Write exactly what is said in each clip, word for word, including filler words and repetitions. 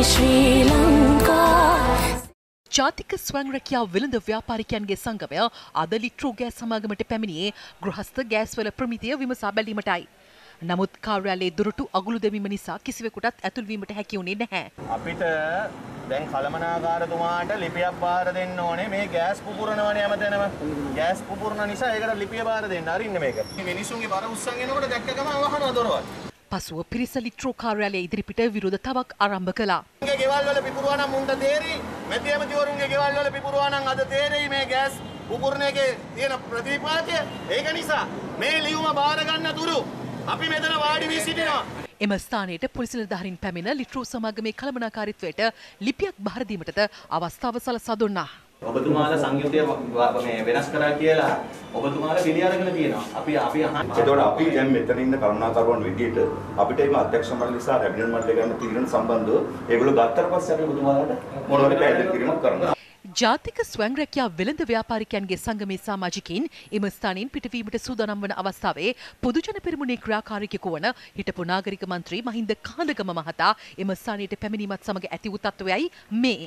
ශ්‍රී ලංකා ජාතික ස්වයං රැකියා වෙළඳ ව්‍යාපාරිකයන්ගේ සංගමය අද ලිට්‍රෝ ගෑස් සමාගමට පැමිණියේ ගෘහස්ත ගෑස්වල ප්‍රමිතිය විමසා බැලීමටයි. නමුත් කාර්යාලයේ දොරටු අගුළු දැමීම නිසා කිසිවෙකුටත් ඇතුල් වීමට හැකි වුණේ නැහැ. අපිට දැන් කළමනාකාරතුමාට ලිපියක් බාර දෙන්න ඕනේ මේ ගෑස් පුපුරනවනේ හැමතැනම. ගෑස් පුපුරන නිසා ඒකට ලිපිය බාර දෙන්න අරින්න මේක. මේ මිනිසුන්ගේ බර උස්සන් එනකොට දැක්ක ගමන් වහනවා දොරවල්. පසුව පිරිස ලිට්‍රෝ කාර්යාලය ඉදිරිපිට විරෝධතාවක් ආරම්භ කළා. ගෙවල් වල පිපුරුවා නම් මුන්ට තේරි. මැති ඇමතිවරුන්ගේ ගෙවල් වල පිපුරුවා නම් අද තේරෙයි මේ ගෑස් පුපුරන එකේ තියෙන ප්‍රතිපාදය. ඒක නිසා මේ ලියුම බාර ගන්න තුරු අපි මෙතන වාඩි වී සිටිනවා. එම ස්ථානයට පොලිස් නිලධාරීන් පැමිණ ලිට්‍රෝ සමාගමේ කළමනාකාරීත්වයට ලිපියක් බාර දීමටද අවස්ථාව සලසා දුන්නා. ඔබතුමාලා සංයුතිය මේ වෙනස් කරා කියලා ඔබතුමාලා පිළි අරගෙන තියෙනවා. අපි අපි අහන්නේ. ඒතකොට අපි දැන් මෙතන ඉන්න කරුණාකරුවන් විදියට අපිට මේ අධ්‍යක්ෂ මණ්ඩල නිසා කැබිනට් මණ්ඩලය ගන්න තීරණ සම්බන්ධව ඒගොල්ලෝ ගත්තට පස්සේ අපි ඔබතුමාලාට මොනවද පැහැදිලි කිරීමක් කරනවා. ජාතික ස්වයං රැකියා වෙළඳ ව්‍යාපාරිකයන්ගේ සංගමේ සමාජිකයින් එම ස්ථානයෙන් පිටවීමට සූදානම් වන අවස්ථාවේ පොදු ජන පෙරමුණේ ක්‍රියාකාරිකයෙකු වන හිටපු නාගරික මන්ත්‍රී මහින්ද කාඳගම මහතා එම ස්ථානයට පැමිණීමත් සමග ඇති වූ තත්ත්වයයි මේ.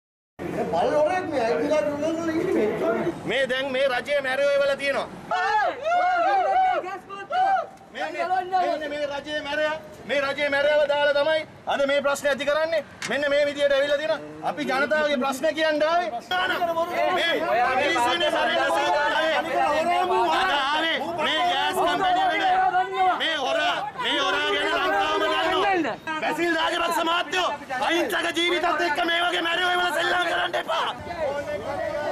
මේ දැන් මේ රජයේ මැරෙවි වල තියෙනවා. මේ මේ රජයේ මැරෙය මේ රජයේ මැරෙව දාලා තමයි අද මේ ප්‍රශ්නේ ඇති කරන්නේ. මෙන්න මේ විදියට ඇවිල්ලා තියෙනවා. අපි ජනතාවගේ ප්‍රශ්න කියන්න ආවේ. මේ මිනිස්සුනේ මේ ගෑස් කම්පැනි මේ හොරා මේ හොරා ගැන ලංකාවම දන්නවා. බැසිල් රාජපක්ෂ මහත්තයෝ අහිංසක ජීවිතත් එක්ක මේ වගේ මැරෙවි වල සෙල්ලම් කරන්න එපා.